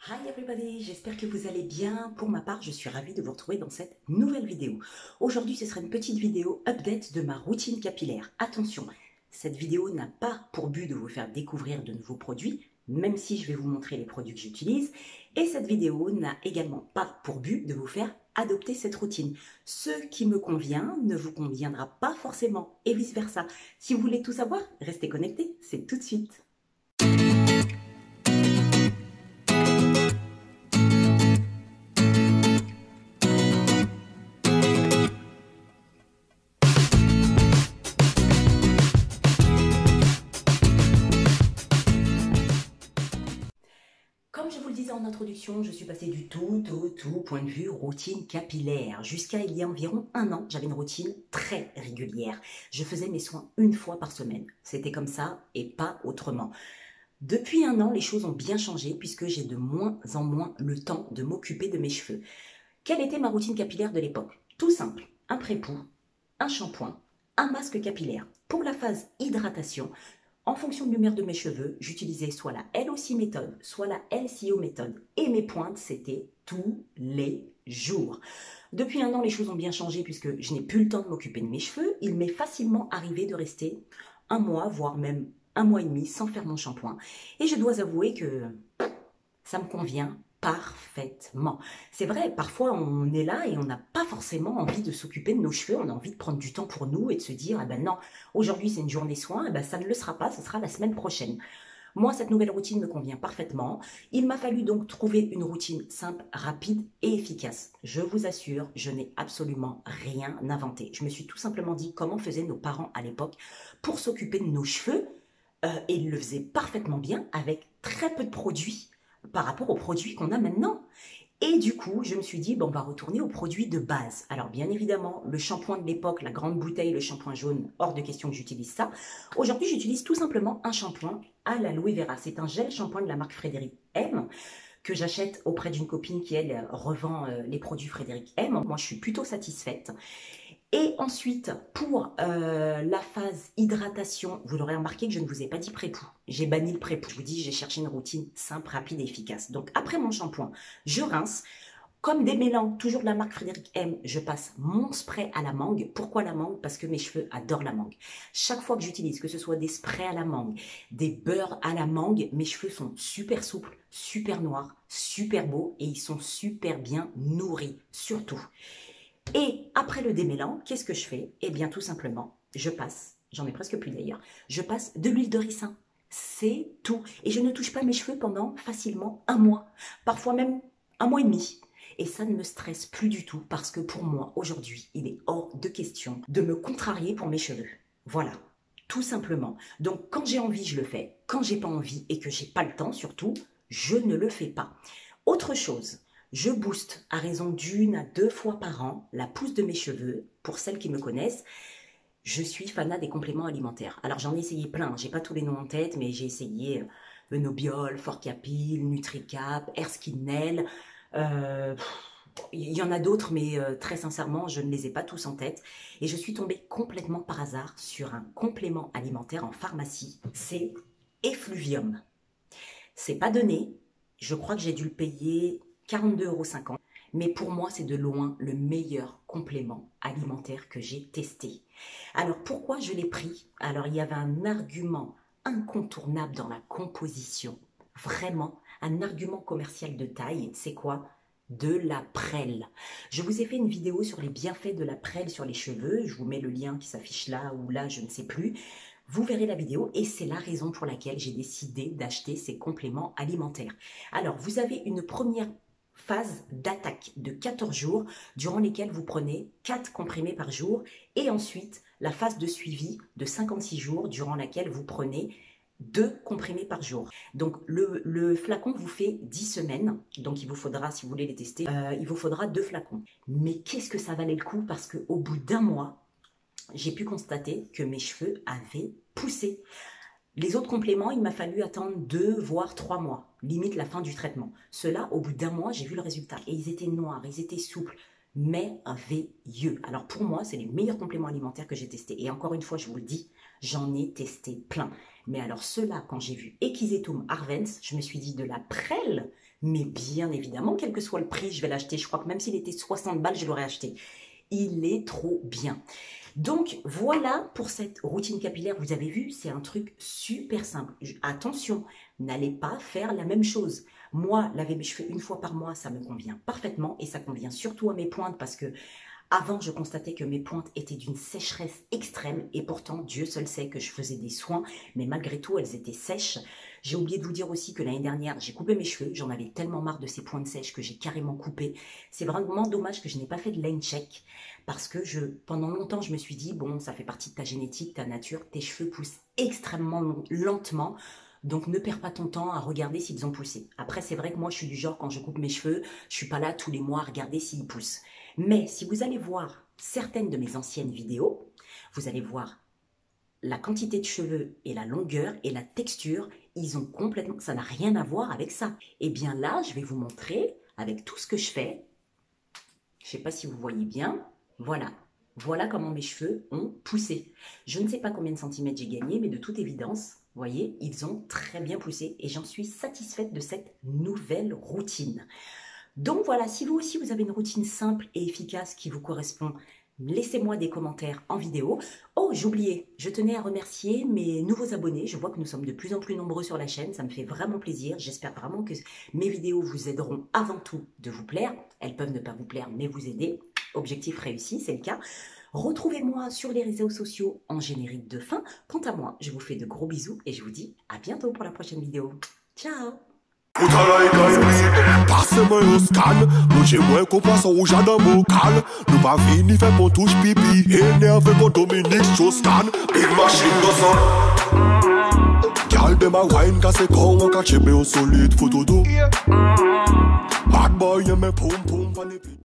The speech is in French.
Hi everybody, j'espère que vous allez bien. Pour ma part, je suis ravie de vous retrouver dans cette nouvelle vidéo. Aujourd'hui, ce sera une petite vidéo update de ma routine capillaire. Attention, cette vidéo n'a pas pour but de vous faire découvrir de nouveaux produits, même si je vais vous montrer les produits que j'utilise. Et cette vidéo n'a également pas pour but de vous faire adopter cette routine. Ce qui me convient ne vous conviendra pas forcément et vice-versa. Si vous voulez tout savoir, restez connectés, c'est tout de suite. Comme je vous le disais en introduction, je suis passée du tout au point de vue routine capillaire. Jusqu'à il y a environ un an, j'avais une routine très régulière. Je faisais mes soins une fois par semaine. C'était comme ça et pas autrement. Depuis un an, les choses ont bien changé puisque j'ai de moins en moins le temps de m'occuper de mes cheveux. Quelle était ma routine capillaire de l'époque? Tout simple, un pré-poux, un shampoing, un masque capillaire. Pour la phase hydratation, en fonction de l'humeur de mes cheveux, j'utilisais soit la LOC méthode, soit la LCO méthode. Et mes pointes, c'était tous les jours. Depuis un an, les choses ont bien changé puisque je n'ai plus le temps de m'occuper de mes cheveux. Il m'est facilement arrivé de rester un mois, voire même un mois et demi sans faire mon shampoing. Et je dois avouer que ça me convient parfaitement. C'est vrai, parfois on est là et on n'a pas forcément envie de s'occuper de nos cheveux, on a envie de prendre du temps pour nous et de se dire, ah ben non, aujourd'hui c'est une journée soin, eh ben ça ne le sera pas, ce sera la semaine prochaine. Moi, cette nouvelle routine me convient parfaitement. Il m'a fallu donc trouver une routine simple, rapide et efficace. Je vous assure, je n'ai absolument rien inventé. Je me suis tout simplement dit comment faisaient nos parents à l'époque pour s'occuper de nos cheveux et ils le faisaient parfaitement bien avec très peu de produits par rapport aux produits qu'on a maintenant. Et du coup, je me suis dit, bon, on va retourner aux produits de base. Alors, bien évidemment, le shampoing de l'époque, la grande bouteille, le shampoing jaune, hors de question que j'utilise ça. Aujourd'hui, j'utilise tout simplement un shampoing à l'aloe vera. C'est un gel shampoing de la marque Frédéric M que j'achète auprès d'une copine qui, elle, revend les produits Frédéric M. Moi, je suis plutôt satisfaite. Et ensuite, pour la phase hydratation, vous l'aurez remarqué que je ne vous ai pas dit pré-poux. J'ai banni le pré-poux. Je vous dis, j'ai cherché une routine simple, rapide et efficace. Donc, après mon shampoing, je rince. Comme démêlant, toujours de la marque Frédéric M, je passe mon spray à la mangue. Pourquoi la mangue? Parce que mes cheveux adorent la mangue. Chaque fois que j'utilise, que ce soit des sprays à la mangue, des beurres à la mangue, mes cheveux sont super souples, super noirs, super beaux et ils sont super bien nourris, surtout. Et après le démêlant, qu'est-ce que je fais? Eh bien, tout simplement, je passe, j'en ai presque plus d'ailleurs, je passe de l'huile de ricin. C'est tout. Et je ne touche pas mes cheveux pendant facilement un mois, parfois même un mois et demi. Et ça ne me stresse plus du tout parce que pour moi, aujourd'hui, il est hors de question de me contrarier pour mes cheveux. Voilà, tout simplement. Donc, quand j'ai envie, je le fais. Quand j'ai pas envie et que j'ai pas le temps, surtout, je ne le fais pas. Autre chose, je booste à raison d'1 à 2 fois par an la pousse de mes cheveux. Pour celles qui me connaissent, je suis fanat des compléments alimentaires. Alors j'en ai essayé plein, j'ai pas tous les noms en tête, mais j'ai essayé Nobiol, Forcapil, Nutricap, Erskine, euh, il y en a d'autres, mais très sincèrement, je ne les ai pas tous en tête. Et je suis tombée complètement par hasard sur un complément alimentaire en pharmacie. C'est Effluvium. C'est pas donné. Je crois que j'ai dû le payer 42,50 €. Mais pour moi, c'est de loin le meilleur complément alimentaire que j'ai testé. Alors pourquoi je l'ai pris? Alors il y avait un argument incontournable dans la composition. Vraiment, un argument commercial de taille. C'est quoi? De la prêle. Je vous ai fait une vidéo sur les bienfaits de la prêle sur les cheveux. Je vous mets le lien qui s'affiche là ou là, je ne sais plus. Vous verrez la vidéo et c'est la raison pour laquelle j'ai décidé d'acheter ces compléments alimentaires. Alors, vous avez une première phase d'attaque de 14 jours durant lesquels vous prenez 4 comprimés par jour et ensuite la phase de suivi de 56 jours durant laquelle vous prenez 2 comprimés par jour. Donc le flacon vous fait 10 semaines, donc il vous faudra, si vous voulez les tester, il vous faudra 2 flacons. Mais qu'est-ce que ça valait le coup parce qu'au bout d'un mois, j'ai pu constater que mes cheveux avaient poussé. Les autres compléments, il m'a fallu attendre 2 voire 3 mois, limite la fin du traitement. Ceux-là, au bout d'un mois, j'ai vu le résultat. Et ils étaient noirs, ils étaient souples, merveilleux. Alors pour moi, c'est les meilleurs compléments alimentaires que j'ai testés. Et encore une fois, je vous le dis, j'en ai testé plein. Mais alors ceux-là, quand j'ai vu Equisetum Arvens, je me suis dit de la prêle, Mais bien évidemment, quel que soit le prix, je vais l'acheter. Je crois que même s'il était 60 balles, je l'aurais acheté. Il est trop bien. Donc voilà pour cette routine capillaire. Vous avez vu, c'est un truc super simple. Attention, n'allez pas faire la même chose. Moi, laver mes cheveux une fois par mois, ça me convient parfaitement et ça convient surtout à mes pointes parce que avant, je constatais que mes pointes étaient d'une sécheresse extrême et pourtant, Dieu seul sait que je faisais des soins, mais malgré tout, elles étaient sèches. J'ai oublié de vous dire aussi que l'année dernière, j'ai coupé mes cheveux. J'en avais tellement marre de ces pointes sèches que j'ai carrément coupé. C'est vraiment dommage que je n'ai pas fait de lane check parce que pendant longtemps, je me suis dit, bon, ça fait partie de ta génétique, ta nature, tes cheveux poussent extrêmement lentement. Donc, ne perds pas ton temps à regarder s'ils ont poussé. Après, c'est vrai que moi, je suis du genre, quand je coupe mes cheveux, je suis pas là tous les mois à regarder s'ils poussent. Mais si vous allez voir certaines de mes anciennes vidéos, vous allez voir la quantité de cheveux et la longueur et la texture, ils ont complètement, ça n'a rien à voir avec ça. Et bien là, je vais vous montrer avec tout ce que je fais. Je ne sais pas si vous voyez bien. Voilà. Voilà comment mes cheveux ont poussé. Je ne sais pas combien de centimètres j'ai gagné, mais de toute évidence, vous voyez, ils ont très bien poussé et j'en suis satisfaite de cette nouvelle routine. Donc voilà, si vous aussi vous avez une routine simple et efficace qui vous correspond, laissez-moi des commentaires en vidéo. Oh, j'ai oublié, je tenais à remercier mes nouveaux abonnés. Je vois que nous sommes de plus en plus nombreux sur la chaîne, ça me fait vraiment plaisir. J'espère vraiment que mes vidéos vous aideront avant tout de vous plaire. Elles peuvent ne pas vous plaire, mais vous aider. Objectif réussi, c'est le cas. Retrouvez-moi sur les réseaux sociaux en générique de fin. Quant à moi, je vous fais de gros bisous et je vous dis à bientôt pour la prochaine vidéo. Ciao! Passe-moi au scan, nous j'ai moins compassion au jardin vocal. Nous pas fini fait pour touche pipi, énervé pour Dominique Strauss-Kahn. Big machine dozen. Gal de ma wine casse con, on cache au solide photo d'eau. Bad boy, y'a mes pom pom,